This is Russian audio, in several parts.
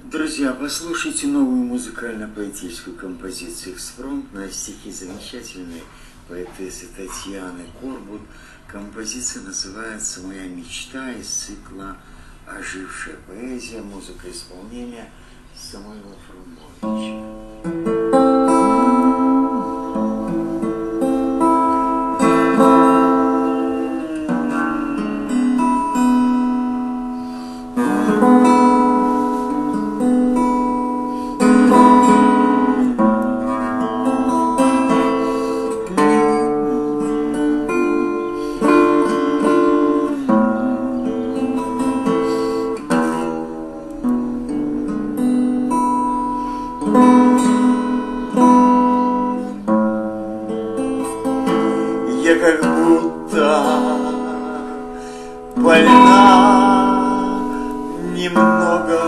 Друзья, послушайте новую музыкально-поэтическую композицию «Экспромт» на стихи замечательной поэтессы Татьяны Корбут. Композиция называется «Моя мечта» из цикла «Ожившая поэзия», музыка исполнения Самуила Фрумовича. Я как будто больна немного,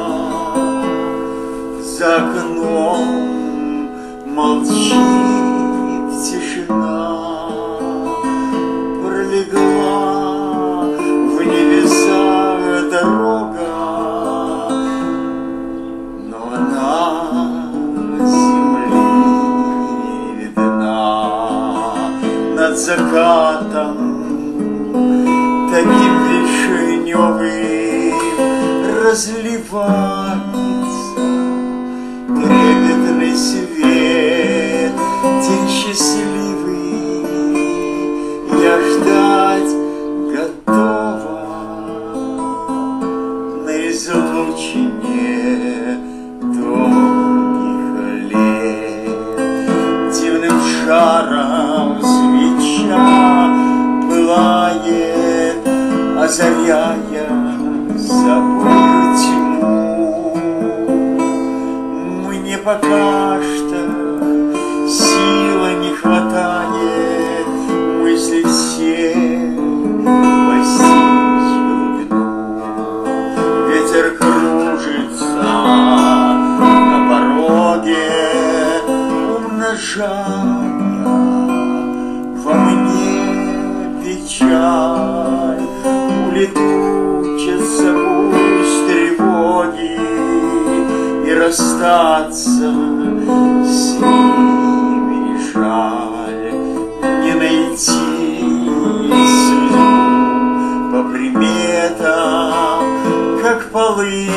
за окном молчит тишина, пролегла в небеса дорога, но она земли не видна. Над закатом таким вишневым разливается трепетный свет, день счастливый, я ждать готова на излучине долгих лет. Дивным шаром свеча пылает, озаряя собою тьму. Мне пока что силы не хватает мысли все постичь глубину. Ветер кружится на пороге, умножая во мне печаль. Улетучатся пусть тревоги, и расстаться с ними не жаль. Не найти судьбу по приметам, как полынь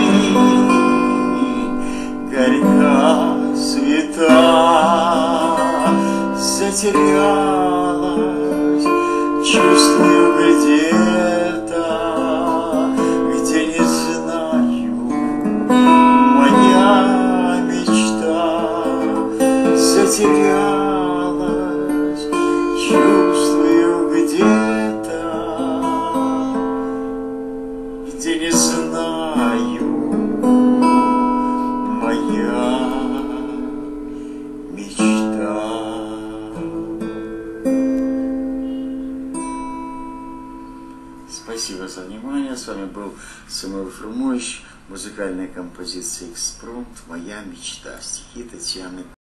горька света. Затерялась, чувствую где-то, где не знаю, моя мечта. Затерялась, чувствую где-то, где не знаю, моя мечта. Спасибо за внимание. С вами был Самуил Фрумович. Музыкальная композиция «Экспромт», «Моя мечта». Стихи Татьяны